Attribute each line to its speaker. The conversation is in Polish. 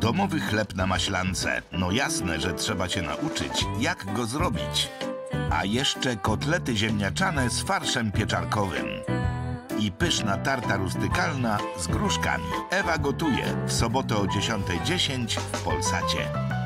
Speaker 1: Domowy chleb na maślance. No jasne, że trzeba się nauczyć, jak go zrobić. A jeszcze kotlety ziemniaczane z farszem pieczarkowym. I pyszna tarta rustykalna z gruszkami. Ewa gotuje w sobotę o 10:10 w Polsacie.